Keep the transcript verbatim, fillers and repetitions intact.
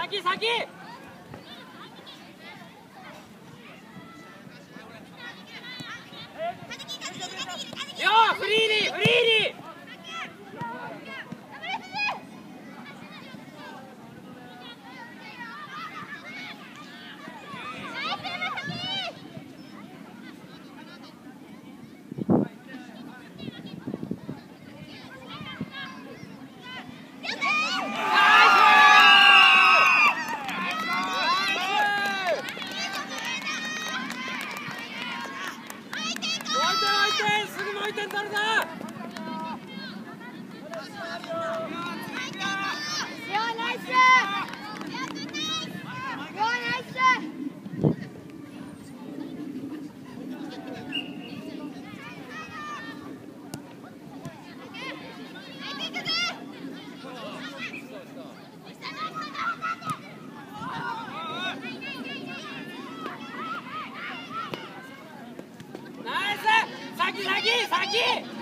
先先。よーフリーにフリーに。すぐもういってん取るぞ。ナイス。先先先。